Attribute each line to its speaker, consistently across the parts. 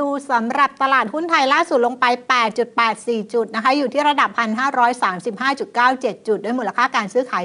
Speaker 1: ดูสำหรับตลาดหุ้นไทยล่าสุดลงไป 8.84 จุดนะคะอยู่ที่ระดับ 1,535.97 จุดด้วยมูลค่าการซื้อขาย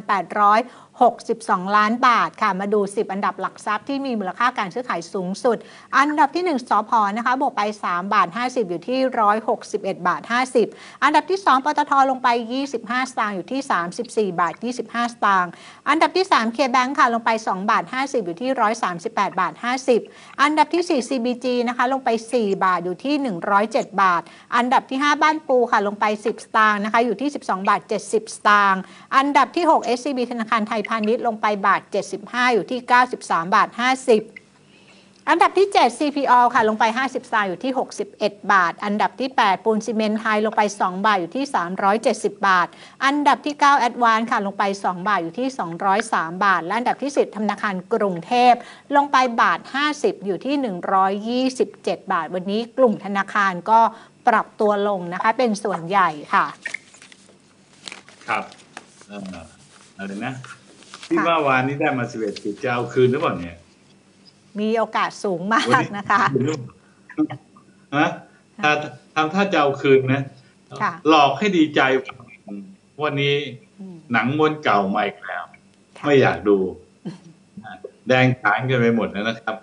Speaker 1: 4,862 ล้านบาทค่ะมาดู10อันดับหลักทรัพย์ที่มีมูลค่าการซื้อขายสูงสุดอันดับที่1สผ.นะคะบวกไป3 บาท 50อยู่ที่161 บาท 50อันดับที่2ปตท.ลงไป25สตางค์อยู่ที่34 บาท 25 สตางค์อันดับที่3 KBank ค่ะลงไป2 บาท 50อยู่ที่138 บาท 50อันดับที่4 CBG นะคะลงไป4 บาทอยู่ที่107 บาทอันดับที่5บ้านปูค่ะลงไป10 สตางค์นะคะอยู่ที่12 บาท 70 สตางค์อันดับที่6 SCB ธนาคารไทยพาณิชย์ลงไปบาท75อยู่ที่93 บาท 50อันดับที่7 CPO ค่ะลงไป50 สตางค์อยู่ที่61 บาทอันดับที่8ปูนซีเมนต์ไทยลงไป2 บาทอยู่ที่370 บาทอันดับที่9 Advance ค่ะลงไป2 บาทอยู่ที่203 บาทและอันดับที่10ธนาคารกรุงเทพลงไปบาท50อยู่ที่127 บาทวันนี้กลุ่มธนาคารก็ปรับตัวลงนะคะเป็นส่วนใหญ่ค่ะ
Speaker 2: ครับอะไรนะที่ว่าวานนี้ได้มา11 จุดจะเอาคืนหรือเปล่าเนี่ย
Speaker 1: มีโอกาสสูงมากนะคะ
Speaker 2: ฮะทำท่าจะเอาคืนนะหลอกให้ดีใจวันนี้หนังม้วนเก่ามาอีกแล้วไม่อยากดูแดงฉานกันไปหมดนะครับ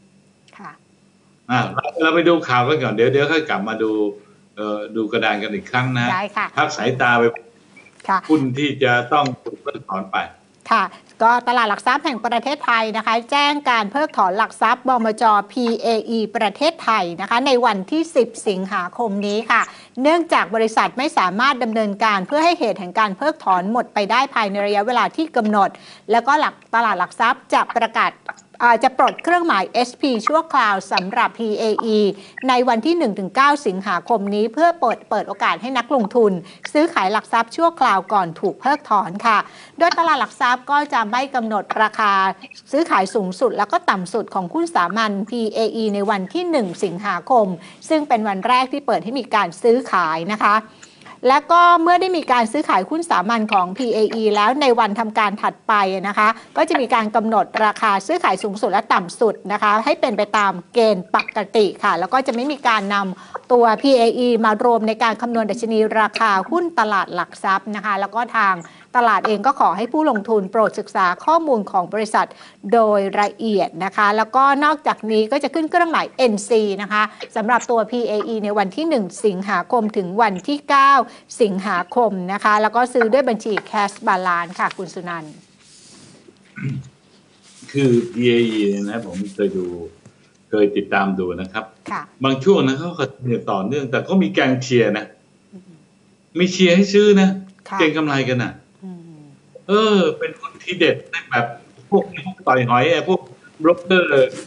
Speaker 2: เราไปดูข่าวกันก่อนเดี๋ยวค่อยกลับมาดูกระดานกันอีกครั้งนะพักสายตาไปหุ้นที่จะต้องถูกเพิกถอนไป
Speaker 1: ค่ะก็ตลาดหลักทรัพย์แห่งประเทศไทยนะคะแจ้งการเพิกถอนหลักทรัพย์บมจ. PAE ประเทศไทยนะคะในวันที่10 สิงหาคมนี้ค่ะเนื่องจากบริษัทไม่สามารถดำเนินการเพื่อให้เหตุแห่งการเพิกถอนหมดไปได้ภายในระยะเวลาที่กำหนดแล้วก็ตลาดหลักทรัพย์จะประกาศจะปลดเครื่องหมาย SP ชั่วคราวสำหรับ PAE ในวันที่ 1-9 สิงหาคมนี้เพื่อเปิดโอกาสให้นักลงทุนซื้อขายหลักทรัพย์ชั่วคราวก่อนถูกเพิกถอนค่ะโดยตลาดหลักทรัพย์ก็จะไม่กำหนดราคาซื้อขายสูงสุดแล้วก็ต่ำสุดของหุ้นสามัญ PAE ในวันที่ 1 สิงหาคมซึ่งเป็นวันแรกที่เปิดให้มีการซื้อขายนะคะและก็เมื่อได้มีการซื้อขายหุ้นสามัญของ PAE แล้วในวันทำการถัดไปนะคะก็จะมีการกำหนดราคาซื้อขายสูงสุดและต่ำสุดนะคะให้เป็นไปตามเกณฑ์ปกติค่ะแล้วก็จะไม่มีการนำตัว PAE มารวมในการคำนวณดัชนีราคาหุ้นตลาดหลักทรัพย์นะคะแล้วก็ทางตลาดเองก็ขอให้ผู้ลงทุนโปรดศึกษาข้อมูลของบริษัทโดยละเอียดนะคะแล้วก็นอกจากนี้ก็จะขึ้นเครื่องหมาย NC นะคะสำหรับตัว PAE ในวันที่1 สิงหาคมถึงวันที่9 สิงหาคมนะคะแล้วก็ซื้อด้วยบัญชี Cash Balance ค่ะคุณสุนันท์
Speaker 2: คือ PAE นะผมเคยติดตามดูนะครับบางช่วงนะเขาก็ต่อเนื่องแต่ก็มีแกงเชียร์นะมีเชียร์ให้ซื้อนะเก่งกำไรกันน่ะเป็นคนที่เด็ดแบบพวกต่อยหอยพวกบล็อกเกอร์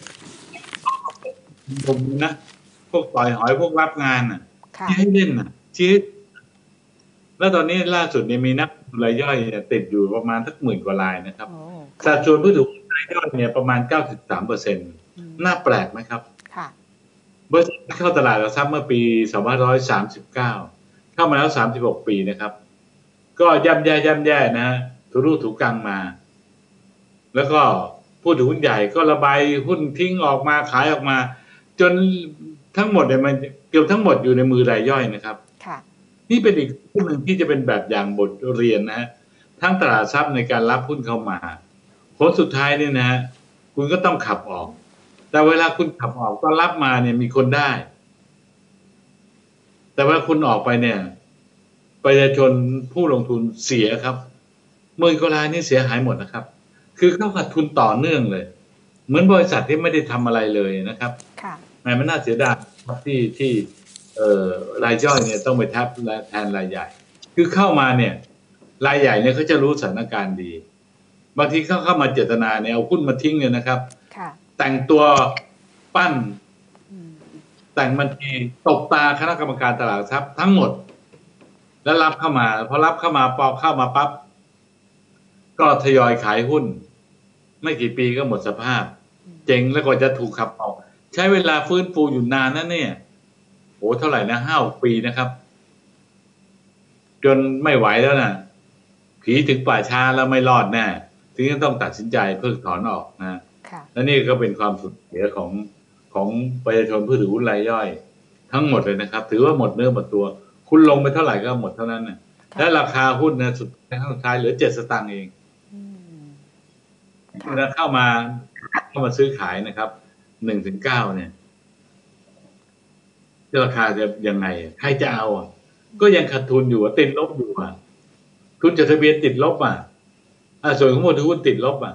Speaker 2: ผมนะพวกต่อยหอยพวกรับงานน่ะที่ให้เล่นน่ะชี้แล้วตอนนี้ล่าสุดเนี่ยมีนักรายย่อยติดอยู่ประมาณสัก10,000 กว่ารายนะครับสัดส่วนผู้ถือรายย่อยเนี่ยประมาณ 93% น่าแปลกไหมครับบริษัทเข้าตลาดหลักทรัพย์เมื่อปี2539เข้ามาแล้ว36 ปีนะครับก็ย่ำแย่นะทุรุ่ถูกังมาแล้วก็ผู้ถือหุ้นใหญ่ก็ระบายหุ้นทิ้งออกมาขายออกมาจนทั้งหมดเนี่ยมันเกือบทั้งหมดอยู่ในมือรายย่อยนะครับนี่เป็นอีกหุ้นหนึ่งที่จะเป็นแบบอย่างบทเรียนนะทั้งตลาดทรัพย์ในการรับหุ้นเข้ามาผลสุดท้ายเนี่ยนะคุณก็ต้องขับออกแต่เวลาคุณขับออกก็รับมาเนี่ยมีคนได้แต่เวลาคุณออกไปเนี่ยประชาชนผู้ลงทุนเสียครับ10,000 กว่ารายนี่เสียหายหมดนะครับคือเขาขาดทุนต่อเนื่องเลยเหมือนบริษัทที่ไม่ได้ทำอะไรเลยนะครับมันน่าเสียดายที่รายย่อยเนี่ยต้องไปทับแทนรายใหญ่คือเข้ามาเนี่ยรายใหญ่เนี่ยเขาจะรู้สถานการณ์ดีบางทีเขาเข้ามาเจตนาเนี่ยเอาหุ้นมาทิ้งเลยนะครับแต่งตัวปั้นแต่งบัญชีตบตาคณะกรรมการตลาดทรัพย์ทั้งหมดแล้วรับเข้ามาพอรับเข้ามาพอเข้ามาปั๊บก็ทยอยขายหุ้นไม่กี่ปีก็หมดสภาพเจ๊งแล้วก็จะถูกขับออกใช้เวลาฟื้นฟูอยู่นานนะเนี่ยโหเท่าไหร่นะ5-6 ปีนะครับจนไม่ไหวแล้วนะผีถึงป่าช้าแล้วไม่รอดแน่ถึงต้องตัดสินใจเพิกถอนออกนะและนี่ก็เป็นความสูญเสียของประชาชนผู้ถือหุ้นรายย่อยทั้งหมดเลยนะครับถือว่าหมดเนื้อหมดตัว คุณลงไปเท่าไหร่ก็หมดเท่านั้นนะและราคาหุ้นนะสุดท้ายเหลือ7 สตางค์เองเวลาเข้ามาซื้อขายนะครับ1 ถึง 9เนี่ยราคาจะยังไงใครจะเอาก็ยังขาดทุนอยู่ติดลบอยู่ทุนจดทะเบียนติดลบส่วนของผู้ถือหุ้นติดลบ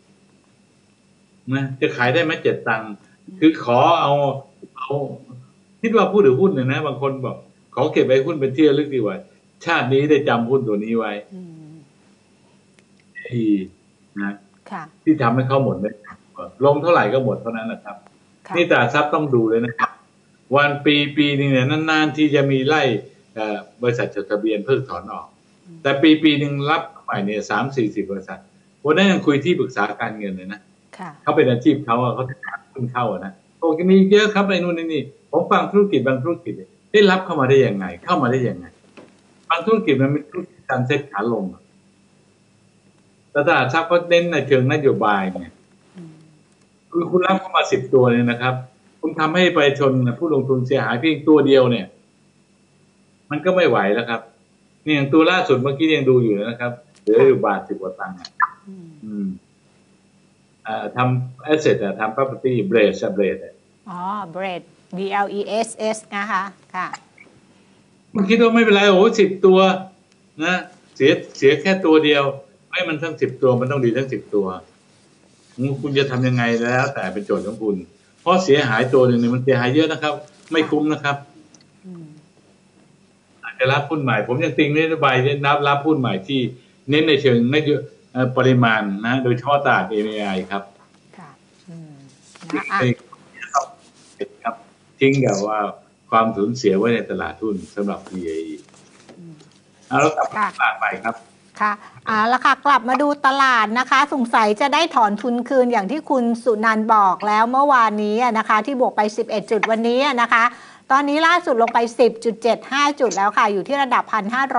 Speaker 2: นะจะขายได้ไหม7 ตังค์คือขอเอาคิดว่าผู้ถือหุ้นเนี่ยนะบางคนบอกขอเก็บไว้หุ้นเป็นที่ระลึกดีกว่าชาตินี้ได้จำหุ้นตัวนี้ไว้ที่นะที่ทำให้เขาหมดเลยลงเท่าไหร่ก็หมดเท่านั้นนะครับนี่ตลาดทรัพย์ต้องดูเลยนะครับวันปีนึงเนี่ยนานๆที่จะมีไล่บริษัทจดทะเบียนเพิกถอนออกแต่ปีนึงรับใหม่เนี่ย30-40 บริษัทวันนั้นยังคุยที่ปรึกษาการเงินเลยนะเขาเป็นอาชีพเขาจะหาขึ้นเข้านะโอ้มีเยอะครับไอ้นู่นนี่ผมฟังธุรกิจบางธุรกิจได้รับเข้ามาได้ยังไงเข้ามาได้ยังไงบางธุรกิจมันเป็นธุรกิจการเซ็ตขาลงแต่ตลาดทรัพย์ก็เน้นในเชิงนโยบายเนี่ยคือคุณรับเข้ามา10 ตัวเนี่ยนะครับคุณทำให้ประชาชนผู้ลงทุนเสียหายเพียงตัวเดียวเนี่ยมันก็ไม่ไหวแล้วครับนี่อย่างตัวล่าสุดเมื่อกี้ยังดูอยู่นะครับเหลืออยู่10 กว่าตังค์ทำ asset ทำ property blade
Speaker 1: blade BLESS นะคะค่ะ
Speaker 2: มันคิดว่าไม่เป็นไร10 ตัวนะเสียแค่ตัวเดียวให้มันทั้ง10 ตัวมันต้องดีทั้ง10 ตัวคุณจะทำยังไงแล้วแต่เป็นโจทย์ของคุณเพราะเสียหายตัวหนึ่งเนี่ยมันเสียหายเยอะนะครับไม่คุ้มนะครับอาจจะรับหุ้นใหม่ผมยังติงนโยบายรับหุ้นใหม่ที่เน้นในเชิงปริมาณนะโดยเฉพาะตลาด MAI ครับครับทิ้งกับว่าความสูญเสียไว้ในตลาดหุ้นสำหรับ PAE แล้วกลับมาตลาดไปครับ
Speaker 1: ค่ะแล้วค่ะกลับมาดูตลาดนะคะสงสัยจะได้ถอนทุนคืนอย่างที่คุณสุนันท์บอกแล้วเมื่อวานนี้นะคะที่บวกไป11 จุดวันนี้นะคะตอนนี้ล่าสุดลงไป 10.75 จุดแล้วค่ะอยู่ที่ระดับ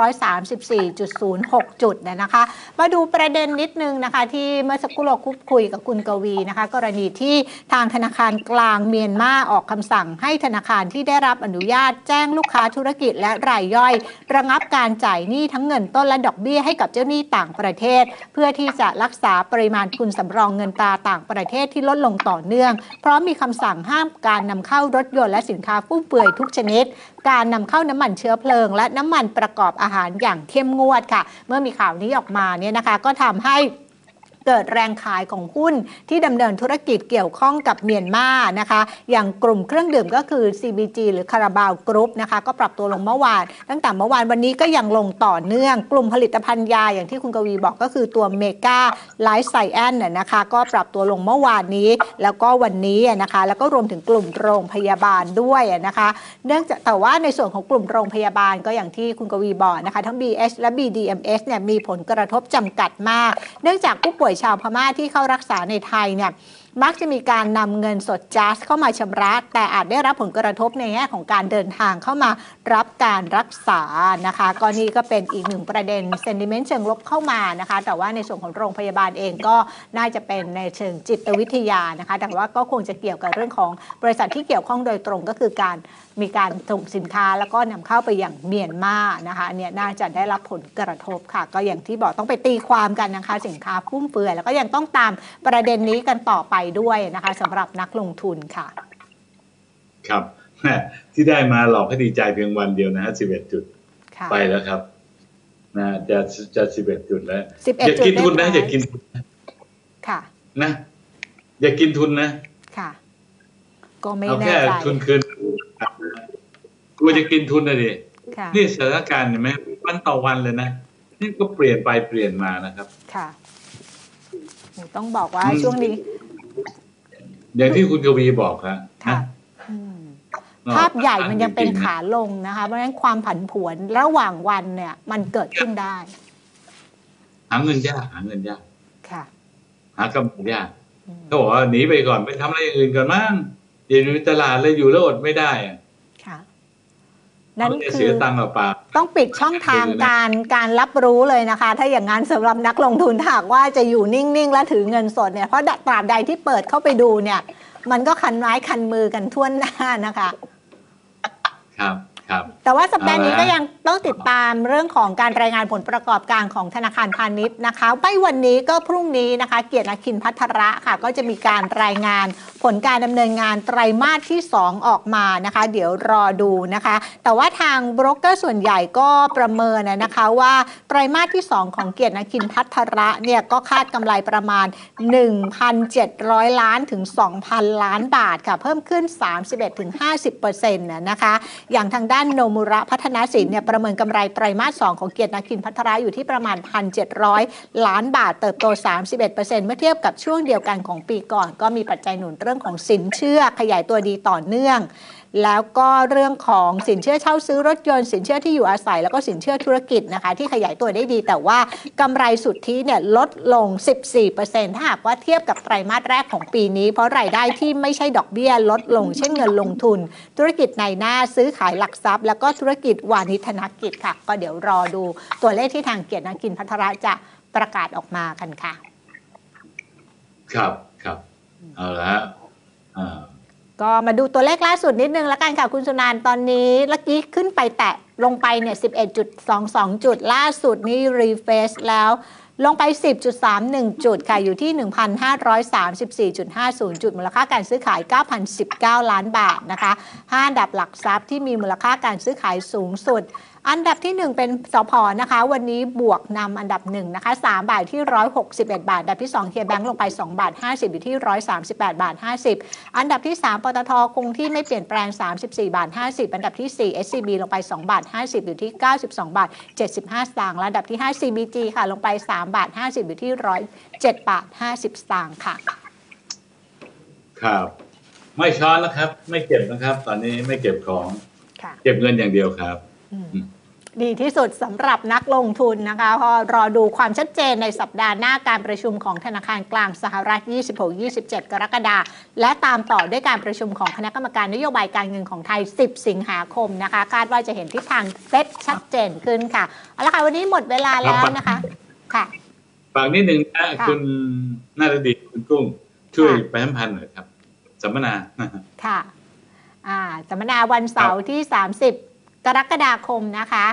Speaker 1: 1,534.06 จุดนะคะมาดูประเด็นนิดนึงนะคะที่เมื่อสักครู่เราคุยกับคุณกวีนะคะกรณีที่ทางธนาคารกลางเมียนมาออกคำสั่งให้ธนาคารที่ได้รับอนุญาตแจ้งลูกค้าธุรกิจและรายย่อยระงับการจ่ายหนี้ทั้งเงินต้นและดอกเบี้ยให้กับเจ้าหนี้ต่างประเทศเพื่อที่จะรักษาปริมาณทุนสำรองเงินตราต่างประเทศที่ลดลงต่อเนื่องเพราะมีคำสั่งห้ามการนำเข้ารถยนต์และสินค้าฟุ่มเฟือยทุกชนิดการนำเข้าน้ำมันเชื้อเพลิงและน้ำมันประกอบอาหารอย่างเข้มงวดค่ะเมื่อมีข่าวนี้ออกมาเนี่ยนะคะก็ทำให้เกิดแรงขายของหุ้นที่ดำเนินธุรกิจเกี่ยวข้องกับเมียนมานะคะอย่างกลุ่มเครื่องดื่มก็คือ CBG หรือคาราบาวกรุ๊ปนะคะก็ปรับตัวลงเมื่อวานตั้งแต่เมื่อวานวันนี้ก็ยังลงต่อเนื่องกลุ่มผลิตภัณฑ์ยาอย่างที่คุณกวีบอกก็คือตัวเมกาไลฟ์ไซแอนนะคะก็ปรับตัวลงเมื่อวานนี้แล้วก็วันนี้นะคะแล้วก็รวมถึงกลุ่มโรงพยาบาลด้วยนะคะเนื่องจากแต่ว่าในส่วนของกลุ่มโรงพยาบาลก็อย่างที่คุณกวีบอกนะคะทั้ง BH และ BDMs เนี่ยมีผลกระทบจำกัดมากเนื่องจากผู้ป่วยชาวพม่าที่เข้ารักษาในไทยเนี่ยมักจะมีการนำเงินสดจัสเข้ามาชำระแต่อาจได้รับผลกระทบในแง่ของการเดินทางเข้ามารับการรักษานะคะก็นี่ก็เป็นอีกหนึ่งประเด็นเซนติเมนต์เชิงลบเข้ามานะคะแต่ว่าในส่วนของโรงพยาบาลเองก็น่าจะเป็นในเชิงจิตวิทยานะคะแต่ว่าก็คงจะเกี่ยวกับเรื่องของบริษัทที่เกี่ยวข้องโดยตรงก็คือการมีการส่งสินค้าแล้วก็นำเข้าไปอย่างเมียนมานะคะเนี่ยน่าจะได้รับผลกระทบค่ะก็อย่างที่บอกต้องไปตีความกันนะคะสินค้าฟุ่มเฟือยแล้วก็ยังต้องตามประเด็นนี้กันต่อไปด้วยนะคะสำหรับนักลงทุนค่ะ
Speaker 2: ครับที่ได้มาหลอกให้ดีใจเพียงวันเดียวนะฮะ11 จุดไปแล้วครับนะจะ11 จุดแล้วอย่ากินทุนนะอย่ากิน
Speaker 1: ค่ะ
Speaker 2: นะอย่ากินทุนนะ
Speaker 1: ค่ะก็ไม่
Speaker 2: แน่ใจทุนคืนกลัวจะกินทุนนะดินี่สถานการณ์เห็นไหมวันต่อวันเลยนะนี่ก็เปลี่ยนไปเปลี่ยนมานะครับ
Speaker 1: ค่ะต้องบอกว่าช่วงนี้
Speaker 2: อย่างที่คุณกวีบอกครับ
Speaker 1: ภาพใหญ่มันยังเป็นขาลงนะคะเพราะฉะนั้นความผันผวนระหว่างวันเนี่ยมันเกิดขึ้นได้
Speaker 2: หาเงินยาก
Speaker 1: ค่ะ
Speaker 2: หากำไรยากเขาบอกว่าหนีไปก่อนไปทำอะไรอย่างอื่นก่อนมั้งอย่าอยู่ในตลาดเลยอยู่แล้วอดไม่ได้
Speaker 1: ค่ะนั่นคือ
Speaker 2: เสียตังค์เปล่า
Speaker 1: ต้องปิดช่องทางการรับรู้เลยนะคะถ้าอย่างนั้นสำหรับนักลงทุนหากว่าจะอยู่นิ่งๆและถือเงินสดเนี่ยเพราะตราบใดที่เปิดเข้าไปดูเนี่ยมันก็คันไม้คันมือกันทั่วหน้านะคะ
Speaker 2: ครับครับ
Speaker 1: แต่ว่าสัปดาห์นี้
Speaker 2: เอาละ
Speaker 1: ก็ยังต้องติดตามเรื่องของการรายงานผลประกอบการของธนาคารพาณิชย์นะคะไม่วันนี้ก็พรุ่งนี้นะคะเกียรติอคินภัทระค่ะก็จะมีการรายงานผลการดำเนินงานไตรมาสที่ 2 ออกมานะคะ เดี๋ยวรอดูนะคะ แต่ว่าทางโบรกเกอร์ส่วนใหญ่ก็ประเมินนะคะว่าไตรมาสที่ 2 ของเกียรติอคินภัทระเนี่ยก็คาดกำไรประมาณ 1,700 ล้านถึง 2,000 ล้านบาทค่ะเพิ่มขึ้น 31-50% นะคะ อย่างทางด้านโนมุระพัฒนาสินเนี่ยประเมินกำไรไตรมาส 2 ของเกียรตินาคินภัทระอยู่ที่ประมาณ 1,700 ล้านบาทเติบโต 31% เมื่อเทียบกับช่วงเดียวกันของปีก่อนก็มีปัจจัยหนุนเรื่องของสินเชื่อขยายตัวดีต่อเนื่อง แล้วก็เรื่องของสินเชื่อเช่าซื้อรถยนต์สินเชื่อที่อยู่อาศัยแล้วก็สินเชื่อธุรกิจนะคะที่ขยายตัวได้ดีแต่ว่ากำไรสุทธิเนี่ยลดลง 14% ถ้าหากว่าเทียบกับไตรมาสแรกของปีนี้เพราะรายได้ที่ไม่ใช่ดอกเบี้ยลดลงเช่นเงินลงทุนธุรกิจในหน้าซื้อขายหลักทรัพย์แล้วก็ธุรกิจวานิชธนกิจค่ะก็เดี๋ยวรอดูตัวเลขที่ทางเกียรตินาคินภัทระจะประกาศออกมากันค่ะ
Speaker 2: ครับครับเอาละ
Speaker 1: ก็มาดูตัวเลขล่าสุดนิดนึงแล้วกันค่ะคุณสุนันท์ตอนนี้เมื่อกี้ขึ้นไปแตะลงไปเนี่ย 11.22 จุดล่าสุดนี่รีเฟรชแล้วลงไป 10.31 จุดค่ะอยู่ที่ 1,534.50 จุดมูลค่าการซื้อขาย 9,019 ล้านบาทนะคะ5อันดับหลักทรัพย์ที่มีมูลค่าการซื้อขายสูงสุดอันดับที่1เป็นสผ.นะคะวันนี้บวกนำอันดับ1นะคะ3บาทที่161บาทอันดับที่2เคแบงก์ลงไป2บาท50อยู่ที่138บาท50อันดับที่3ปตทคงที่ไม่เปลี่ยนแปลง34บาท50อันดับที่4 SCB ลงไป2บาท50อยู่ที่92บาท75สตางค์และอันดับที่5 CBG ค่ะลงไป3บาท50อยู่ที่107บาท50สตางค์ค่ะ
Speaker 2: ครับไม่ช้อนแล้วครับไม่เก็บนะครับตอนนี้ไม่เก็บของเก็บเงินอย่างเดียวครับ
Speaker 1: ดีที่สุดสำหรับนักลงทุนนะคะพอรอดูความชัดเจนในสัปดาห์หน้าการประชุมของธนาคารกลางสหรัฐ 26-27 กรกฎาคมและตามต่อด้วยการประชุมของคณะกรรมการนโยบายการเงินของไทย 10 สิงหาคมนะคะคาดว่าจะเห็นทิศทางเซ็ตชัดเจนขึ้นค่ะเอาละค่ะวันนี้หมดเวลาแล้วนะคะค่ะ
Speaker 2: ฝากนิดนึงนะคุณนาฏดีคุณกุ้งช่วยประชาสัมพันธ์หน่อยครับสัมมนา
Speaker 1: ค่ะสัมมนาวันเสาร์ที่30กรกฎาคมนะคะ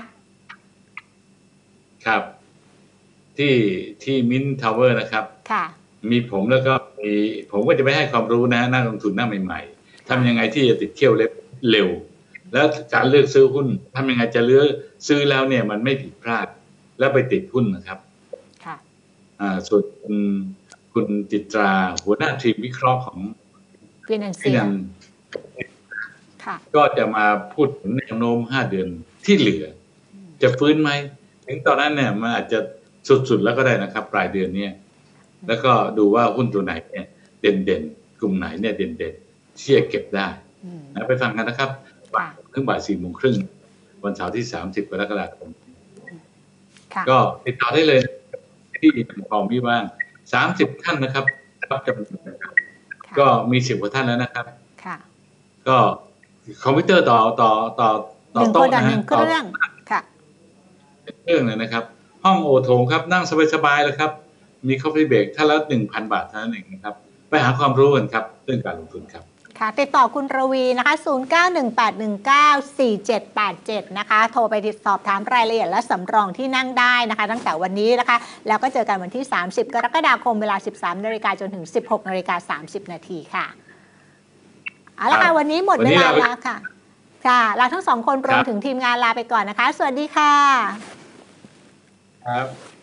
Speaker 2: ครับที่มินทาวเวอร์นะครับ
Speaker 1: ค่ะ
Speaker 2: มีผมแล้วก็มีผมก็จะไปให้ความรู้นะนักลงทุนหน้าใหม่ๆทำยังไงที่จะติดเที่ยวเร็วแล้วการเลือกซื้อหุ้นทำยังไงจะเลือกซื้อแล้วเนี่ยมันไม่ผิดพลาดแล้วไปติดหุ้นนะครับ
Speaker 1: ค่ะ
Speaker 2: ส่วนคุณจิตราหัวหน้าทีมวิเคราะห์ของ
Speaker 1: ฟินแลนด์
Speaker 2: ก็จะมาพูดถึงแนวโน้ม5 เดือนที่เหลือจะฟื้นไหมถึงตอนนั้นเนี่ยมันอาจจะสุดๆแล้วก็ได้นะครับปลายเดือนนี้แล้วก็ดูว่าหุ้นตัวไหนเนี่ยเด่นๆกลุ่มไหนเนี่ยเด่นๆที่จะเก็บได้นะไปฟังกันนะครับถึงบ่าย 4:30 น.วันเสาร์ที่30 กรกฎาคมก็ติดต่อได้เลยที่พอมีบ้าง30 ท่านนะครับรับจำนวนก็มี10 กว่าท่านแล้วนะครับก็คอมพิวเตอร์ต่อโต๊ะนะฮะ
Speaker 1: 1 เครื่องค่ะ
Speaker 2: เครื่องเลยนะครับห้องโอโถงครับนั่งสบายๆเลยครับมีคอฟฟี่เบรกท่านละ 1,000 บาทเท่านั้นเองนะครับไปหาความรู้กันครับเรื่องการลงทุนครับ
Speaker 1: ค่ะติดต่อคุณรวีนะคะ0918194787นะคะโทรไปติดสอบถามรายละเอียดและสำรองที่นั่งได้นะคะตั้งแต่วันนี้นะคะแล้วก็เจอกันวันที่30 กรกฎาคมเวลา 13:00 น.จนถึง 16:30 น.ค่ะเอาละค่ะวันนี้หมดเวลาแล้วค่ะค่ะเราทั้ง2 คนรวมถึงทีมงานลาไปก่อนนะคะสวัสดีค่ะ
Speaker 2: ครับ